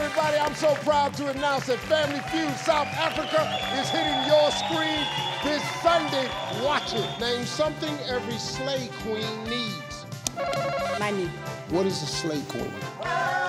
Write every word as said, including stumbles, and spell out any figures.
everybody. I'm so proud to announce that Family Feud South Africa is hitting your screen this Sunday. Watch it. Name something every slay queen needs. Money. What is a slay queen?